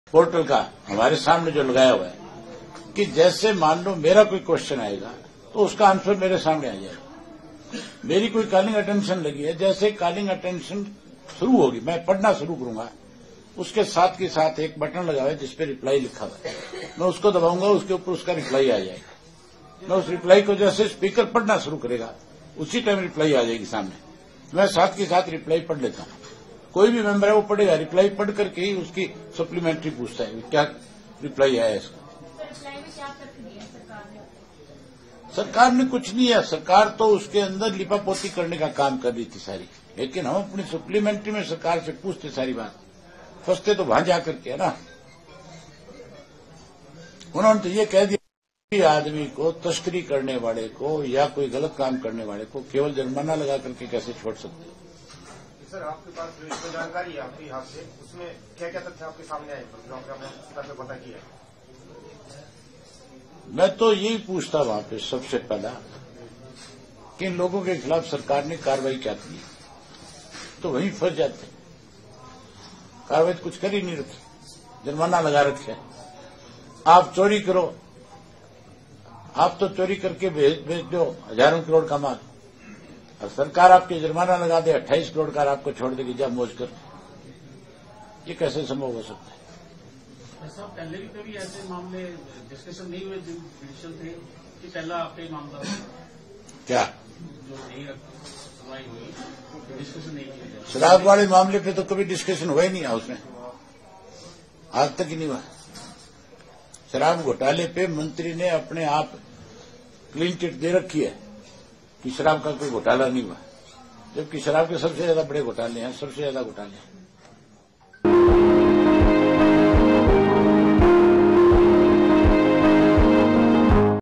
Portal का हमारे सामने जो लगाया हुआ है कि जैसे मान लो मेरा कोई क्वेश्चन आएगा तो उसका आंसर मेरे सामने आ जाएगा। मेरी कोई कॉलिंग अटेंशन लगी है, जैसे कॉलिंग अटेंशन शुरू होगी मैं पढ़ना शुरू करूंगा, उसके साथ के साथ एक बटन लगा हुआ है जिसपे रिप्लाई लिखा हुआ है, मैं उसको दबाऊंगा, उसके ऊपर उसका रिप्लाई आ जाएगा। मैं उस रिप्लाई को जैसे स्पीकर पढ़ना शुरू करेगा उसी टाइम रिप्लाई आ जाएगी सामने। मैं साथ के साथ रिप्लाई पढ़ लेता हूं। कोई भी मेंबर है वो पढ़ेगा, रिप्लाई पढ़ करके ही उसकी सप्लीमेंट्री पूछता है क्या रिप्लाई आया इसका। सरकार ने कुछ नहीं है, सरकार तो उसके अंदर लिपापोती करने का काम कर रही थी सारी, लेकिन हम अपनी सप्लीमेंट्री में सरकार से पूछते सारी बात, फंसते तो वहां जाकर के है ना। उन्होंने तो ये कह दिया कि आदमी को तस्करी करने वाले को या कोई गलत काम करने वाले को केवल जुर्माना लगा करके कैसे छोड़ सकते हैं। सर आपके पास जो जानकारी है आपके हाथ से, उसमें क्या क्या तथ्य आपके सामने आए जो आपने पता किया? मैं तो यही पूछता वहां पे सबसे पहला कि इन लोगों के खिलाफ सरकार ने कार्रवाई क्या की, तो वहीं फंस जाते। कार्रवाई कुछ कर ही नहीं रखी, जुर्माना लगा रखे। आप चोरी करो, आप तो चोरी करके भेज दो हजारों करोड़ का माल, और सरकार आपके जुर्माना लगा दे 28 करोड़ का, आपको छोड़ देगी जा मौज कर। ये कैसे संभव हो सकता है? साहब पहले भी कभी ऐसे मामले डिस्कशन नहीं हुए जुडिशियल थे कि पहला आपका ही मामला क्या जो नहीं सुनवाई हुई डिस्कशन नहीं किया? शराब वाले मामले पे तो कभी डिस्कशन हुआ ही नहीं हाउस में, आज तक ही नहीं हुआ। शराब घोटाले पे मंत्री ने अपने आप क्लीन चिट दे रखी है कि शराब का कोई घोटाला नहीं हुआ, जबकि शराब के सबसे ज्यादा बड़े घोटाले हैं, सबसे ज्यादा घोटाले हैं।